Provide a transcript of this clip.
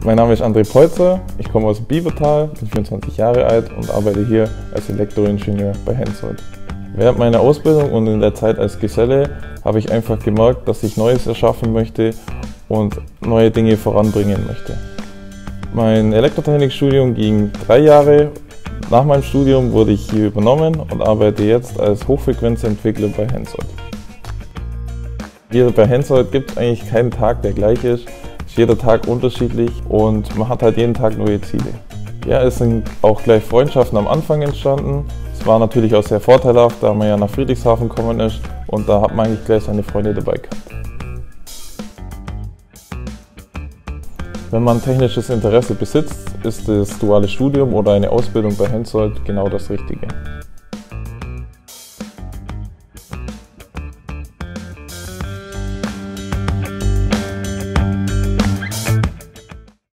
Mein Name ist André Peutzer, ich komme aus dem Biebertal, bin 24 Jahre alt und arbeite hier als Elektroingenieur bei Hensoldt. Während meiner Ausbildung und in der Zeit als Geselle habe ich einfach gemerkt, dass ich Neues erschaffen möchte und neue Dinge voranbringen möchte. Mein Elektrotechnikstudium ging 3 Jahre. Nach meinem Studium wurde ich hier übernommen und arbeite jetzt als Hochfrequenzentwickler bei Hensoldt. Hier bei Hensoldt gibt es eigentlich keinen Tag, der gleich ist. Ist jeder Tag unterschiedlich und man hat halt jeden Tag neue Ziele. Ja, es sind auch gleich Freundschaften am Anfang entstanden. Es war natürlich auch sehr vorteilhaft, da man ja nach Friedrichshafen gekommen ist und da hat man eigentlich gleich seine Freunde dabei gehabt. Wenn man technisches Interesse besitzt, ist das duale Studium oder eine Ausbildung bei Hensoldt genau das Richtige.